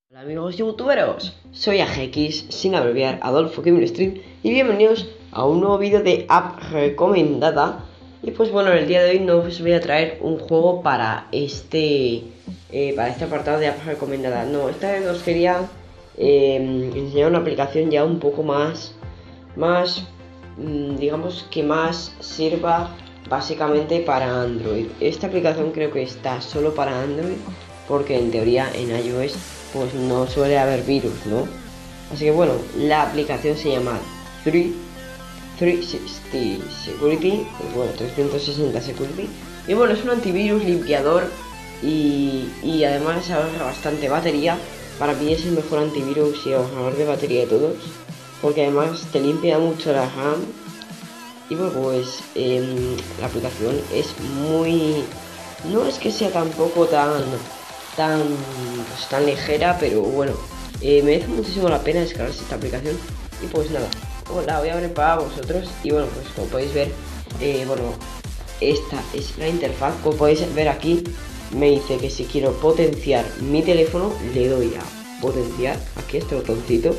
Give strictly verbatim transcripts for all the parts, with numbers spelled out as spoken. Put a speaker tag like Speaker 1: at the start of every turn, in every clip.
Speaker 1: Hola amigos youtuberos, soy A G X, sin abreviar, Adolfo Gamer Stream, y bienvenidos a un nuevo vídeo de app recomendada. Y pues bueno, el día de hoy no os voy a traer un juego para este eh, para este apartado de app recomendada. No, esta vez os quería eh, enseñar una aplicación ya un poco más, más mmm, digamos que más sirva básicamente para Android. Esta aplicación creo que está solo para Android, porque en teoría en iOS pues no suele haber virus, ¿no? Así que bueno, la aplicación se llama trescientos sesenta Security, pues bueno, trescientos sesenta Security. Y bueno, es un antivirus limpiador y, y además ahorra bastante batería. Para mí es el mejor antivirus y ahorrador de batería de todos, porque además te limpia mucho la RAM. Y bueno, pues eh, la aplicación es muy... no es que sea tampoco tan... tan, pues, tan ligera, pero bueno, eh, merece muchísimo la pena descargarse esta aplicación. Y pues nada, la voy a abrir para vosotros. Y bueno, pues como podéis ver, eh, bueno, esta es la interfaz. Como podéis ver aquí, me dice que si quiero potenciar mi teléfono, le doy a potenciar, aquí este botoncito,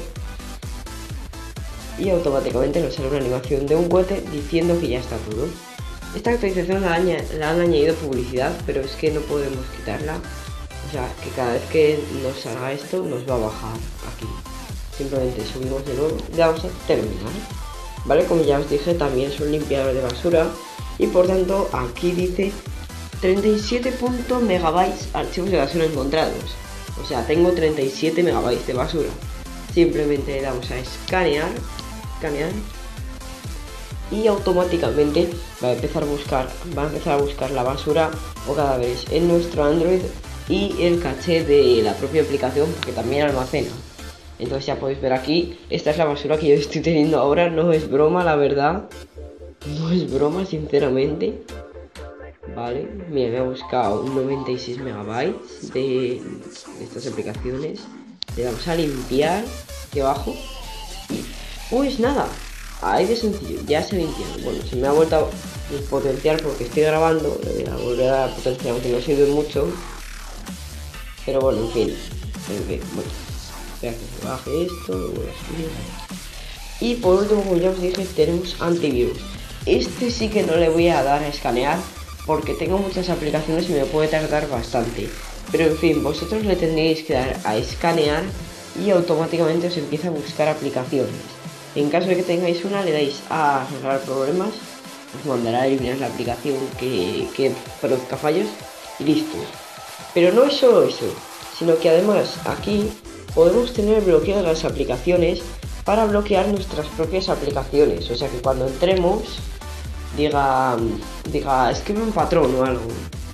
Speaker 1: y automáticamente nos sale una animación de un cohete diciendo que ya está todo. Esta actualización la, la han añadido publicidad, pero es que no podemos quitarla. O sea, que cada vez que nos salga esto, nos va a bajar aquí. Simplemente subimos de nuevo y damos a terminar. Vale, como ya os dije, también es un limpiador de basura. Y por tanto, aquí dice treinta y siete megabytes archivos de basura encontrados. O sea, tengo treinta y siete megabytes de basura. Simplemente le damos a escanear. Escanear. Y automáticamente va a empezar a buscar, va a empezar a buscar la basura o cadáveres en nuestro Android y el caché de la propia aplicación, porque también almacena. Entonces ya podéis ver aquí, esta es la basura que yo estoy teniendo ahora. No es broma, la verdad, no es broma, sinceramente. Vale, mira, me ha buscado un noventa y seis megabytes de, de estas aplicaciones. Le damos a limpiar aquí abajo y pues nada, ahí de sencillo, ya se ha limpiado. Bueno, se me ha vuelto a potenciar porque estoy grabando. Le voy a volver a potenciar, aunque no sirve mucho. Pero bueno, en fin, en fin, bueno, espera que se baje esto, lo voy a subir. Y por último, como ya os dije, tenemos antivirus. Este sí que no le voy a dar a escanear, porque tengo muchas aplicaciones y me puede tardar bastante. Pero en fin, vosotros le tendréis que dar a escanear y automáticamente os empieza a buscar aplicaciones. En caso de que tengáis una, le dais a arreglar problemas, os mandará a eliminar la aplicación que, que produzca fallos y listo. Pero no es solo eso, sino que además aquí podemos tener bloqueadas las aplicaciones para bloquear nuestras propias aplicaciones. O sea que cuando entremos, diga, diga, escribe un patrón o algo.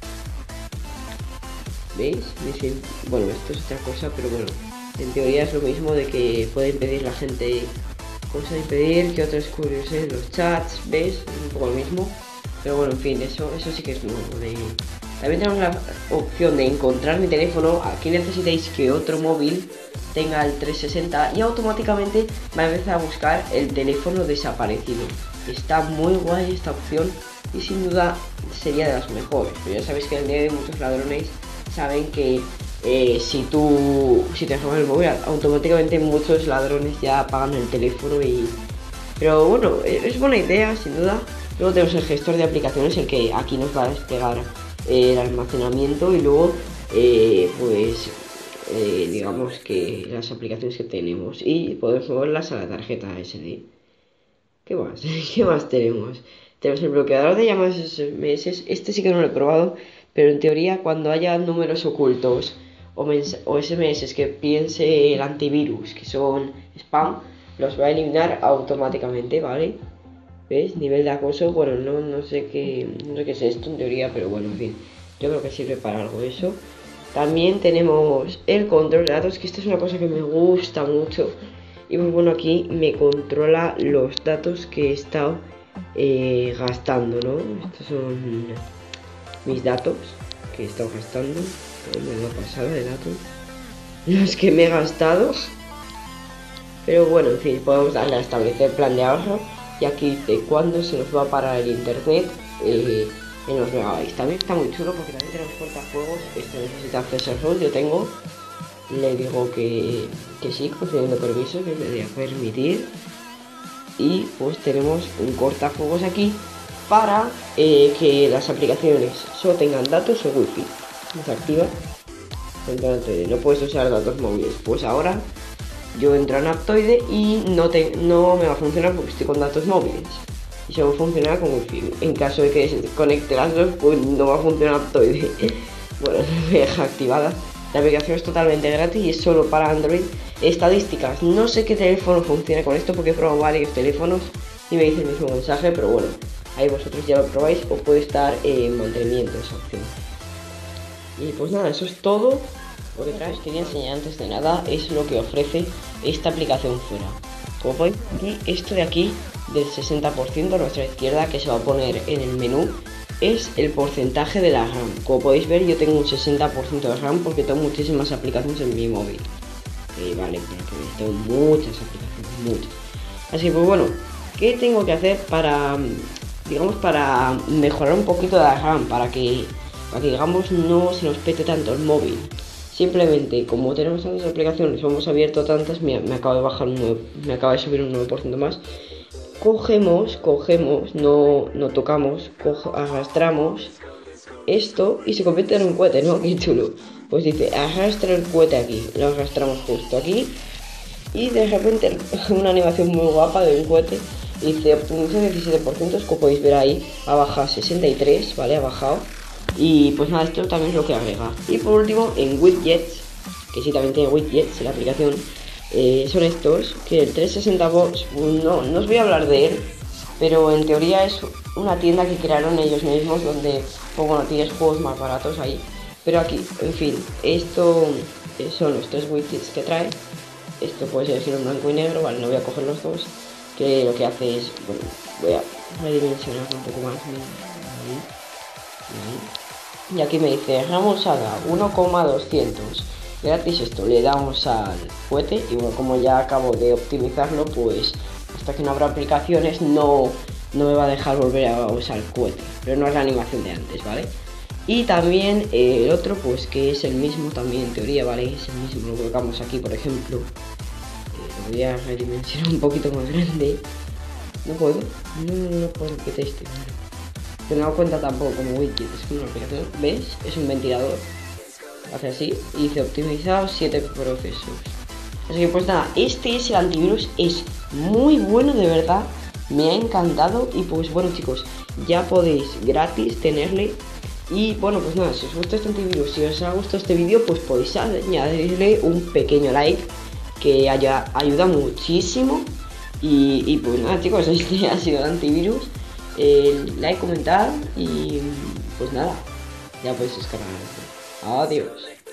Speaker 1: ¿Veis? Dicen, bueno, esto es otra cosa, pero bueno, en teoría es lo mismo, de que puede impedir la gente, cosa de impedir que otros curiosen los chats, ¿veis? Un poco lo mismo. Pero bueno, en fin, eso, eso sí que es nuevo. De... También tenemos la opción de encontrar mi teléfono. Aquí necesitáis que otro móvil tenga el trescientos sesenta y automáticamente va a empezar a buscar el teléfono desaparecido. Está muy guay esta opción y sin duda sería de las mejores. Pero ya sabéis que el día de muchos ladrones saben que eh, si tú si te roban el móvil, automáticamente muchos ladrones ya apagan el teléfono. Y pero bueno, es buena idea sin duda. Luego tenemos el gestor de aplicaciones, el que aquí nos va a desplegar el almacenamiento y luego eh, pues eh, digamos que las aplicaciones que tenemos, y podemos moverlas a la tarjeta ese de. ¿Qué más? ¿Qué más tenemos? Tenemos el bloqueador de llamadas S M S. Este sí que no lo he probado, pero en teoría cuando haya números ocultos o, o S M S que piense el antivirus que son spam, los va a eliminar automáticamente, ¿vale? ¿Ves? Nivel de acoso, bueno, no, no sé qué, no sé qué es esto en teoría, pero bueno, en fin, yo creo que sirve para algo eso. También tenemos el control de datos, que esto es una cosa que me gusta mucho. Y pues bueno, aquí me controla los datos que he estado eh, gastando, ¿no? Estos son mis datos que he estado gastando. Me lo he pasado de datos, los que me he gastado. Pero bueno, en fin, podemos darle a establecer plan de ahorro. Y aquí dice cuándo se nos va a parar el internet eh, en los megabytes. También está muy chulo porque también tenemos cortafuegos. Esto necesita acceso al sol, yo tengo. le digo que, que sí, concediendo permiso, que le voy a permitir. Y pues tenemos un cortafuegos aquí para eh, que las aplicaciones solo tengan datos o wifi. Se activa. No puedes usar datos móviles. Pues ahora yo entro en Aptoide y no, te, no me va a funcionar porque estoy con datos móviles. Y solo funcionará con wifi. En caso de que se conecte las dos, pues no va a funcionar Aptoide. Bueno, me deja activada. La aplicación es totalmente gratis y es solo para Android. Estadísticas, no sé qué teléfono funciona con esto porque he probado varios teléfonos y me dice el mismo mensaje, pero bueno, ahí vosotros ya lo probáis o puede estar en mantenimiento esa opción. Y pues nada, eso es todo lo que trae. Os quería enseñar antes de nada es lo que ofrece esta aplicación fuera. Como podéis ver aquí, esto de aquí del sesenta por ciento a nuestra izquierda que se va a poner en el menú es el porcentaje de la RAM. Como podéis ver, yo tengo un sesenta por ciento de RAM porque tengo muchísimas aplicaciones en mi móvil. Eh, vale, pero que tengo muchas aplicaciones, muchas. Así que pues bueno, ¿qué tengo que hacer para, digamos, para mejorar un poquito de la RAM? Para que, para que digamos, no se nos pete tanto el móvil. Simplemente, como tenemos tantas aplicaciones, hemos abierto tantas, me, me acaba de bajar un nueve, me acaba de subir un nueve por ciento más. Cogemos, cogemos, no, no tocamos, cojo, arrastramos esto y se convierte en un cohete, ¿no? Qué chulo. Pues dice, arrastra el cohete aquí, lo arrastramos justo aquí y de repente una animación muy guapa de un cohete. Dice, optimización diecisiete por ciento, como podéis ver ahí, ha bajado sesenta y tres, ¿vale? Ha bajado. Y pues nada, esto también es lo que agrega. Y por último, en widgets, que sí también tiene widgets en la aplicación, eh, son estos, que el trescientos sesenta Box, no, no os voy a hablar de él, pero en teoría es una tienda que crearon ellos mismos, donde, pues bueno, tienes juegos más baratos ahí. Pero aquí, en fin, esto eh, son los tres widgets que trae. Esto puede ser en blanco y negro, vale, no voy a coger los dos. Que lo que hace es, bueno, voy a redimensionar un poco más. Ahí, ahí. Y aquí me dice, RAM Saga uno coma doscientos. Gratis esto, le damos al cohete y bueno, como ya acabo de optimizarlo, pues hasta que no abra aplicaciones no, no me va a dejar volver a usar el cohete. Pero no es la animación de antes, ¿vale? Y también eh, el otro, pues que es el mismo también en teoría, ¿vale? Es el mismo, lo colocamos aquí, por ejemplo. Eh, lo voy a redimensionar un poquito más grande. No puedo, no, no, no puedo que este. Que no me cuenta tampoco como widget, es como una aplicación, ¿ves? Es un ventilador. Hace así y dice optimizado siete procesos. Así que pues nada, este es el antivirus, es muy bueno de verdad, me ha encantado. Y pues bueno chicos, ya podéis gratis tenerle. Y bueno, pues nada, si os gusta este antivirus, si os ha gustado este vídeo, pues podéis añadirle un pequeño like, que haya, ayuda muchísimo. Y, y pues nada chicos, este ha sido el antivirus. Eh, like, comentar y pues nada, ya podéis descargar. Adiós.